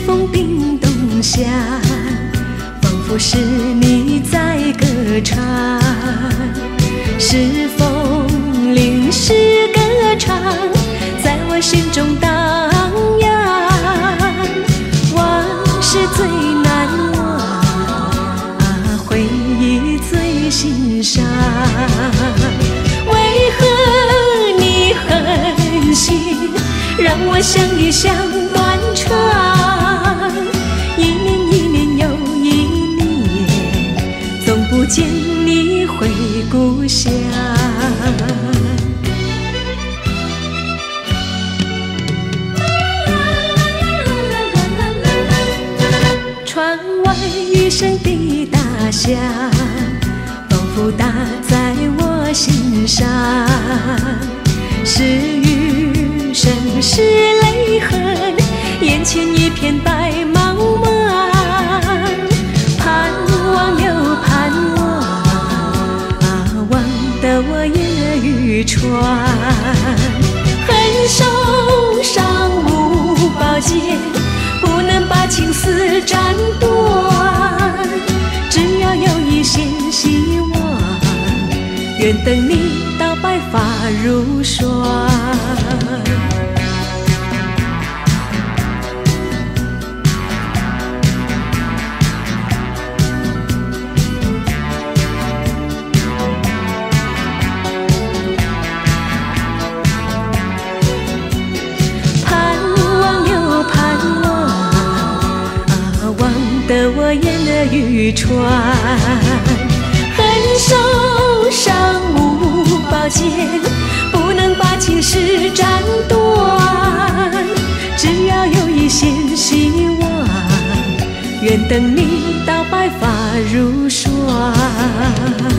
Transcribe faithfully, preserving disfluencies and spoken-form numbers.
风冰冻下，仿佛是你在歌唱，是风淋湿歌唱，在我心中荡漾。往事最难忘，啊，回忆最心伤。为何你狠心让我想一想断肠？一年一年又一年，总不见你回故乡。窗外雨声滴答响，仿佛打在我心上。是雨声，是泪痕，眼前一片白茫茫。盼望又盼望，啊，望得我眼儿欲穿。恨手上无宝剑，不能把情丝斩断。只要有一线希望，愿等你到白发如霜。盼望又盼望，啊，望得我眼儿欲穿。恨手上无宝剑，不能把情丝斩断。只要有一线希望，愿等你到白发如霜。